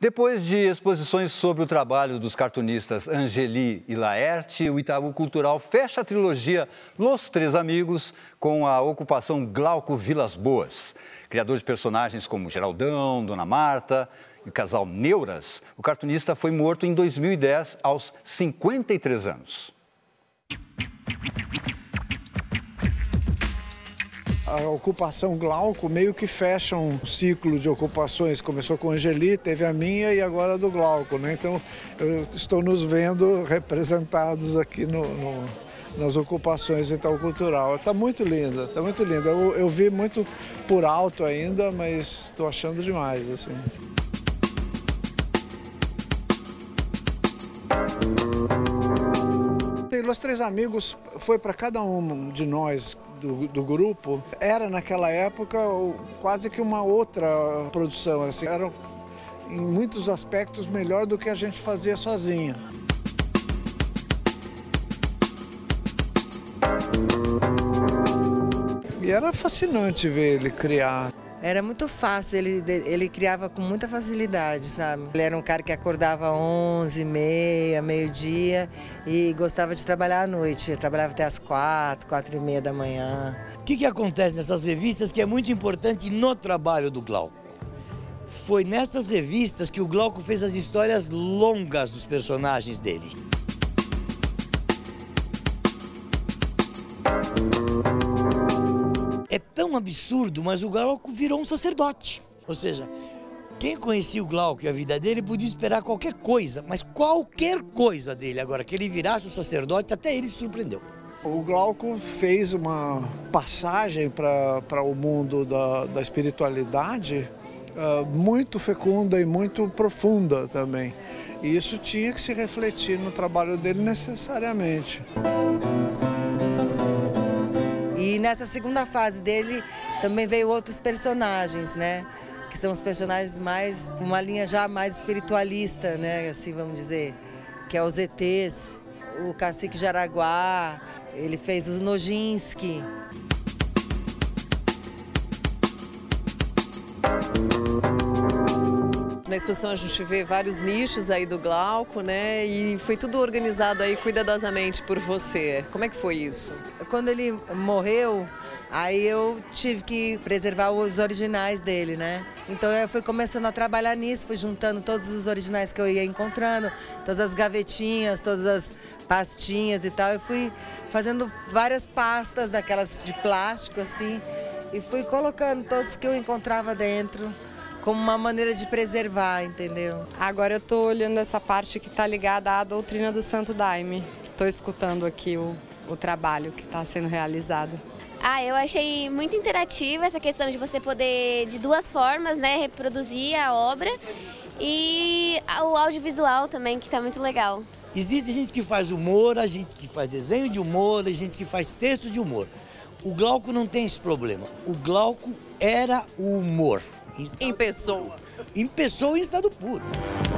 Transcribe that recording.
Depois de exposições sobre o trabalho dos cartunistas Angeli e Laerte, o Itaú Cultural fecha a trilogia Los Três Amigos com a ocupação Glauco Vilas Boas. Criador de personagens como Geraldão, Dona Marta e o casal Neuras, o cartunista foi morto em 2010, aos 53 anos. A ocupação Glauco meio que fecha um ciclo de ocupações. Começou com a Angeli, teve a minha e agora a do Glauco, né? Então, eu estou nos vendo representados aqui nas ocupações do Itaú Cultural. Está muito linda, está muito linda. Eu vi muito por alto ainda, mas estou achando demais, assim. Los Três Amigos foi para cada um de nós do grupo, era naquela época quase que uma outra produção, assim, era em muitos aspectos melhor do que a gente fazia sozinho. E era fascinante ver ele criar. Era muito fácil, ele criava com muita facilidade, sabe? Ele era um cara que acordava 11h30, meio-dia e gostava de trabalhar à noite. Ele trabalhava até às 4h30 da manhã. O que acontece nessas revistas que é muito importante no trabalho do Glauco? Foi nessas revistas que o Glauco fez as histórias longas dos personagens dele. É tão absurdo, mas o Glauco virou um sacerdote. Ou seja, quem conhecia o Glauco e a vida dele podia esperar qualquer coisa, mas qualquer coisa dele. Agora, que ele virasse um sacerdote, até ele se surpreendeu. O Glauco fez uma passagem para o mundo da espiritualidade muito fecunda e muito profunda também. E isso tinha que se refletir no trabalho dele necessariamente. E nessa segunda fase dele também veio outros personagens, né? Que são os personagens mais, uma linha já mais espiritualista, né? Assim vamos dizer, que é os ETs, o Cacique Jaraguá, ele fez os Nojinski. Na exposição a gente vê vários nichos aí do Glauco, né? E foi tudo organizado aí cuidadosamente por você. Como é que foi isso? Quando ele morreu, aí eu tive que preservar os originais dele, né? Então eu fui começando a trabalhar nisso, fui juntando todos os originais que eu ia encontrando, todas as gavetinhas, todas as pastinhas e tal. Eu fui fazendo várias pastas daquelas de plástico assim e fui colocando todos que eu encontrava dentro, como uma maneira de preservar, entendeu? Agora eu estou olhando essa parte que está ligada à doutrina do Santo Daime. Estou escutando aqui o trabalho que está sendo realizado. Eu achei muito interativa essa questão de você poder, de duas formas, né, reproduzir a obra e o audiovisual também, que está muito legal. Existe gente que faz humor, a gente que faz desenho de humor, a gente que faz texto de humor. O Glauco não tem esse problema. O Glauco era o humor. Em pessoa. Em pessoa em estado puro.